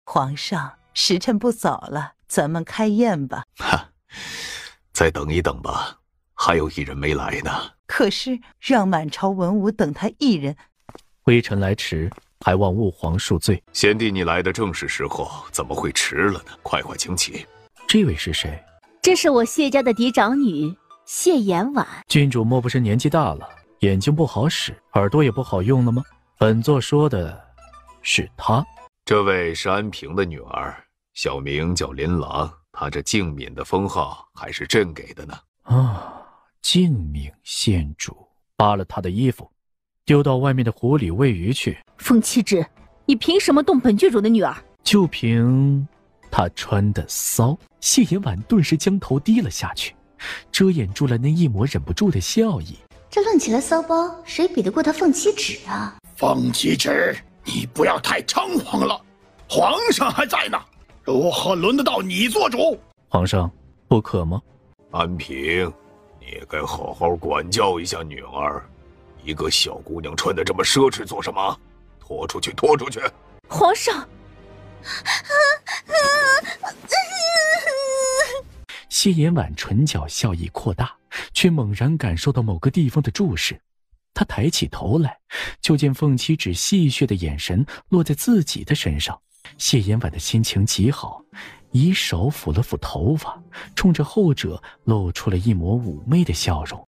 皇上，时辰不早了，咱们开宴吧。 哈，再等一等吧，还有一人没来呢。 可是让满朝文武等他一人， 微臣来迟，还望吾皇恕罪。 贤弟，你来的正是时候，怎么会迟了呢？快快请起。 这位是谁？ 这是我谢家的嫡长女谢延婉。 郡主莫不是年纪大了，眼睛不好使，耳朵也不好用了吗？本座说的是她。 这位是安平的女儿，小名叫琳琅。她这静敏的封号还是朕给的呢。 啊，静敏县主。扒了她的衣服，丢到外面的湖里喂鱼去。 凤七指，你凭什么动本郡主的女儿？ 就凭她穿的骚。谢延婉顿时将头低了下去，遮掩住了那一抹忍不住的笑意。 这论起来骚包，谁比得过他凤七指啊？ 凤七指，你不要太猖狂了，皇上还在呢，如何轮得到你做主？ 皇上，不可吗？ 安平，你也该好好管教一下女儿。一个小姑娘穿得这么奢侈做什么？拖出去，拖出去！ 皇上！ 谢延婉唇角笑意扩大，却猛然感受到某个地方的注视。他抬起头来，就见凤七指戏谑的眼神落在自己的身上。谢延婉的心情极好，以手抚了抚头发，冲着后者露出了一抹妩媚的笑容。